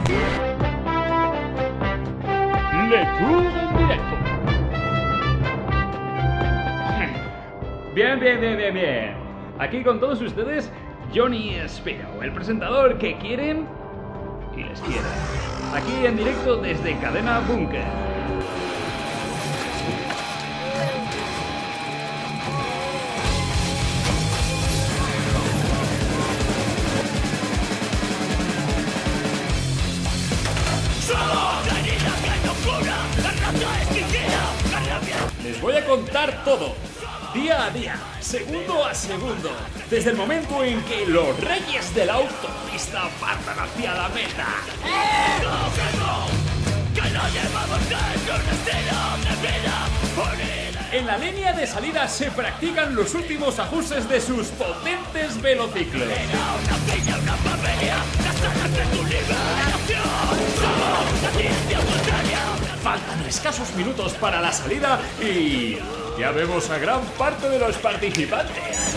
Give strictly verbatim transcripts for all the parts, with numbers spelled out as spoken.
Le Tour en directo. Bien, bien, bien, bien, bien. Aquí con todos ustedes, Johnny Spiro, el presentador que quieren y les quiere. Aquí en directo desde Cadena Bunker. Les voy a contar todo, día a día, segundo a segundo, desde el momento en que los reyes de la autopista partan hacia la meta. En la línea de salida se practican los últimos ajustes de sus potentes velociclos. Faltan escasos minutos para la salida y ya vemos a gran parte de los participantes.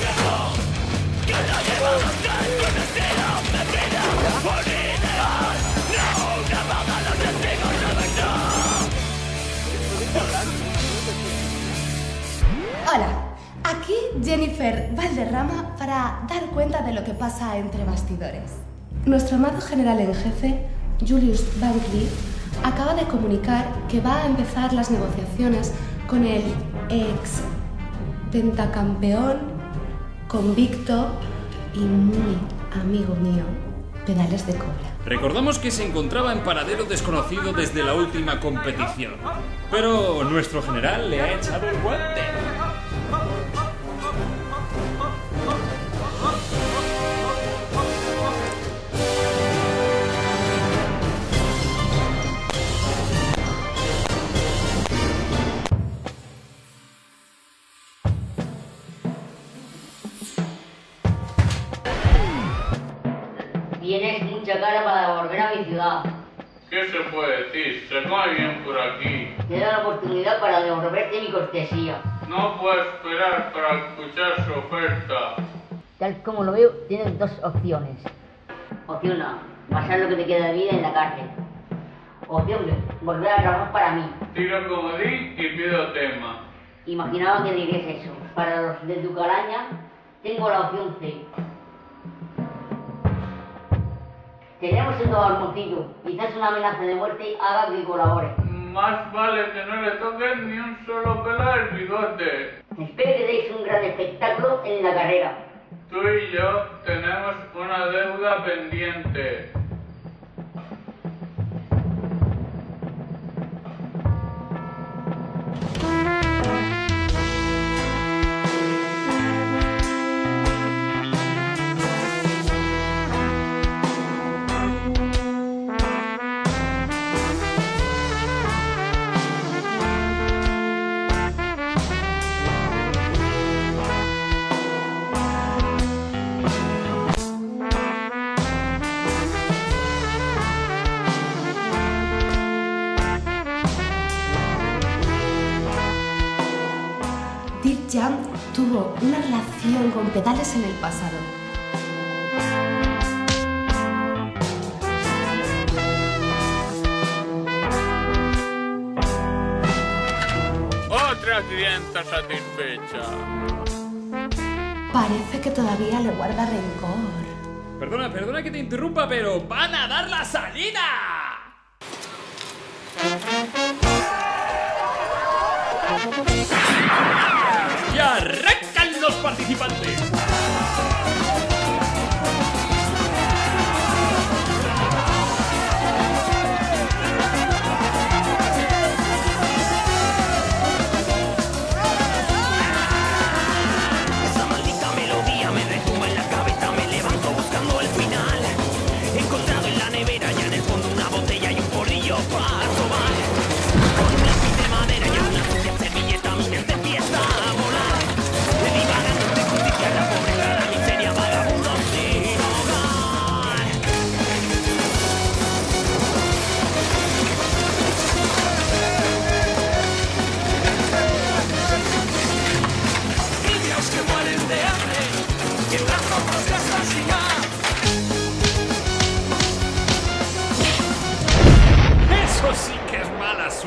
Hola, aquí Jennifer Valderrama para dar cuenta de lo que pasa entre bastidores. Nuestro amado general en jefe, Julius Van Cleef, acaba de comunicar que va a empezar las negociaciones con el ex pentacampeón, convicto y muy amigo mío, Pedales de Cobra. Recordamos que se encontraba en paradero desconocido desde la última competición, pero nuestro general le ha echado el guante. Tienes mucha cara para volver a mi ciudad. ¿Qué se puede decir? Se come bien por aquí. Te da la oportunidad para devolverte mi cortesía. No puedo esperar para escuchar su oferta. Tal como lo veo, tienes dos opciones. Opción A, pasar lo que te queda de vida en la cárcel. Opción B, volver a trabajar para mí. Tiro comodín y pido tema. Imaginaba que dirías eso. Para los de tu calaña, tengo la opción C. Tenemos el nuevo Hermosillo. Quizás una amenaza de muerte haga que colabore. Más vale que no le toques ni un solo pelo del bigote. Espero que deis un gran espectáculo en la carrera. Tú y yo tenemos una deuda pendiente. Dirk Jan tuvo una relación con Pedales en el pasado. Otra clienta satisfecha. Parece que todavía le guarda rencor. Perdona, perdona que te interrumpa, pero ¡van a dar la salida! ¡Y arrancan los participantes! Esa maldita melodía me retumba en la cabeza, me levanto buscando el final. He encontrado en la nevera ya en el fondo una botella y un porrillo para tomar. Con un lápiz de madera y una sucia servilleta mi mente empieza a volar. Me divagando entre justicia y la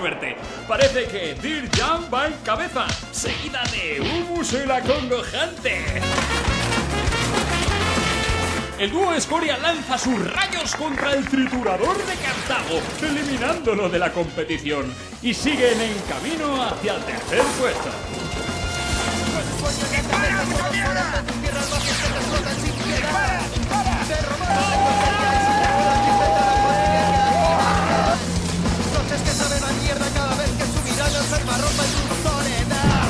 suerte. Parece que Dear Jump va en cabeza, seguida de Humus el acongojante. El dúo Escoria lanza sus rayos contra el triturador de Cartago, eliminándolo de la competición, y siguen en camino hacia el tercer puesto. Noches que saben a mierda cada vez que su mirada enferma rompe su soledad.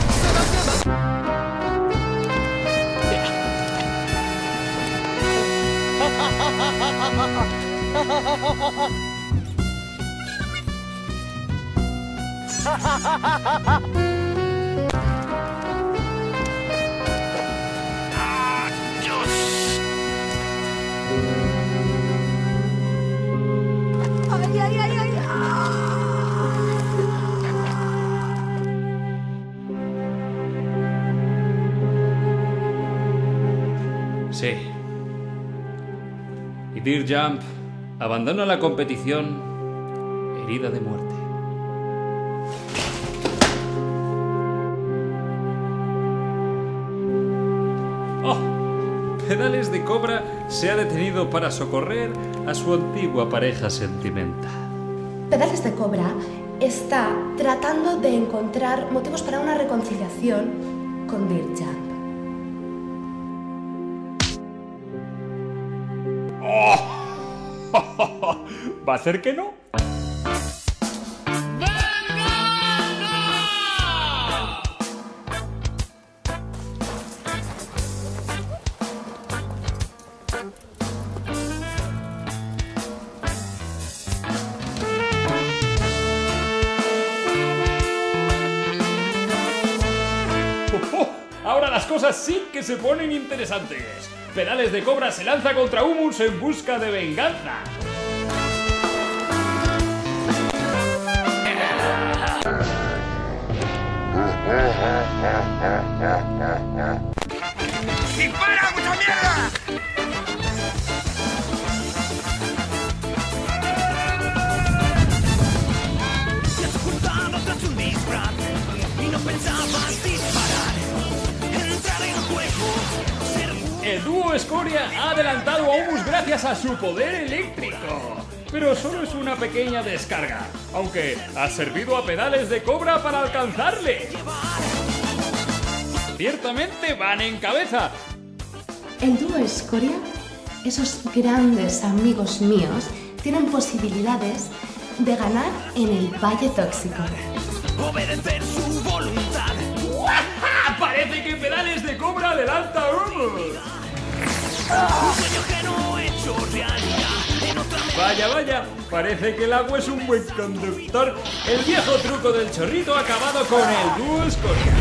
Ay, ay, ay, ay. Sí. Y Dear Jump abandona la competición herida de muerte. ¡Oh! Pedales de Cobra se ha detenido para socorrer a su antigua pareja sentimental. Pedales de Cobra está tratando de encontrar motivos para una reconciliación con Dear Jump. ¿Va a ser que no? Ahora las cosas sí que se ponen interesantes. Pedales de Cobra se lanza contra Humus en busca de venganza. ¡Dispara, mucha mierda! Te has ocultado tras un disfraz y no pensabas disparar. Entrar en juego, ser... El dúo Escoria ha adelantado a Humus gracias a su poder eléctrico. Pero solo es una pequeña descarga, aunque ha servido a Pedales de Cobra para alcanzarle. Ciertamente van en cabeza. El dúo Escoria, esos grandes amigos míos, tienen posibilidades de ganar en el Valle Tóxico. obedecer su voluntad. Parece que Pedales de Cobra adelanta a Humus. Un sueño que no he hecho realidad. En otra me... Vaya, vaya, parece que el agua es un buen conductor. El viejo truco del chorrito ha acabado con el dúo Escoria.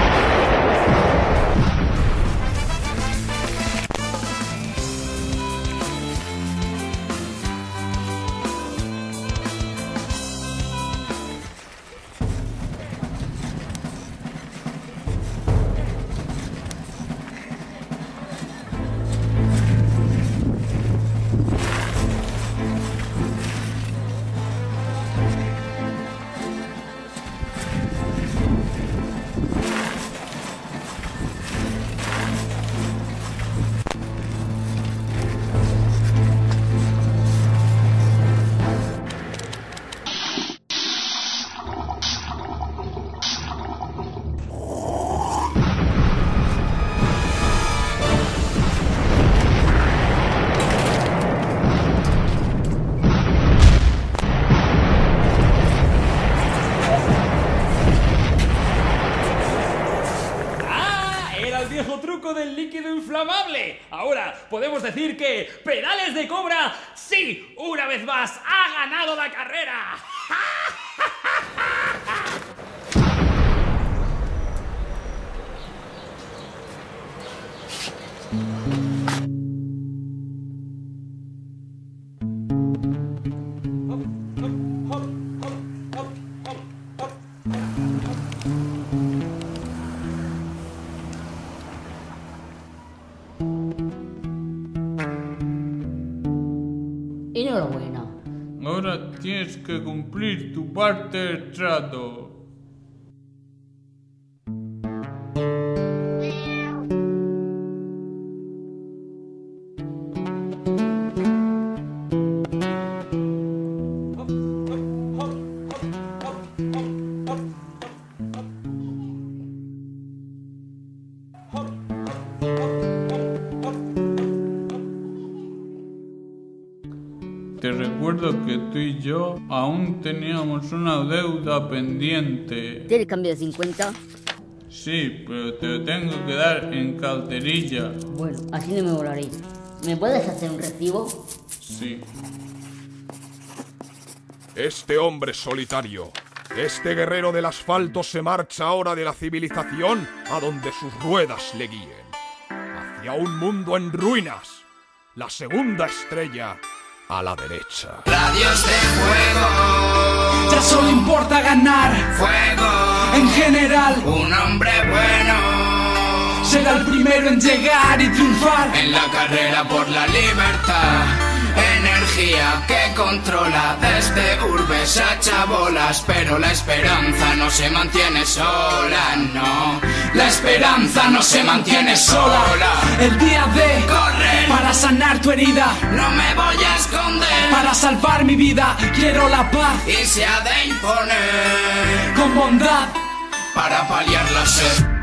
Del líquido inflamable. Ahora podemos decir que Pedales de Cobra, sí, una vez más ha ganado la carrera. Enhorabuena. Ahora tienes que cumplir tu parte del trato. Te recuerdo que tú y yo aún teníamos una deuda pendiente. ¿Tienes cambio de cincuenta? Sí, pero te lo tengo que dar en calderilla. Bueno, así no me volaré. ¿Me puedes hacer un recibo? Sí. Este hombre solitario, este guerrero del asfalto se marcha ahora de la civilización a donde sus ruedas le guíen. Hacia un mundo en ruinas. La segunda estrella a la derecha. Radios de fuego. Ya solo importa ganar. Fuego. En general, un hombre bueno será el primero en llegar y triunfar en la carrera por la libertad. Energía que controla desde urbes a chabolas, pero la esperanza no se mantiene sola, no. La esperanza no se mantiene sola. El día de correr para sanar tu herida, no me voy a esconder. Para salvar mi vida quiero la paz y se ha de imponer con bondad para paliar la sed.